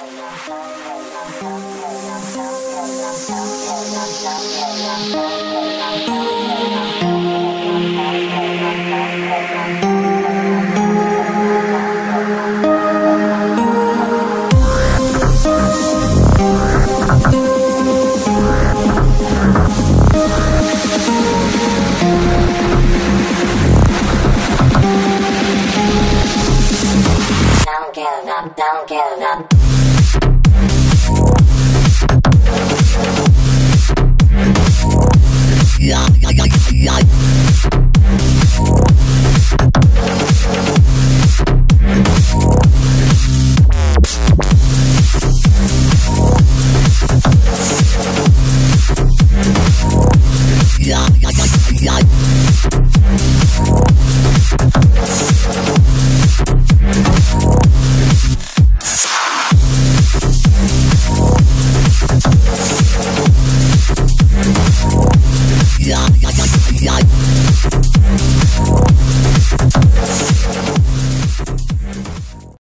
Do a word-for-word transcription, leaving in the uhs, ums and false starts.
Don't give up, don't give up. Yeah, yeah, yeah, yeah. Yeah, yeah, yeah, yeah. Yeah, yeah, yeah, yeah.